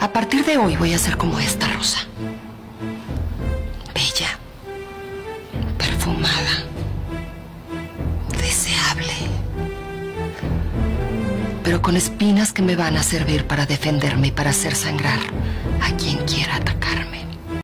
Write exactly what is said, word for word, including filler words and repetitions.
A partir de hoy voy a ser como esta rosa. Bella, perfumada, deseable, pero con espinas que me van a servir para defenderme y para hacer sangrar a quien quiera atacar.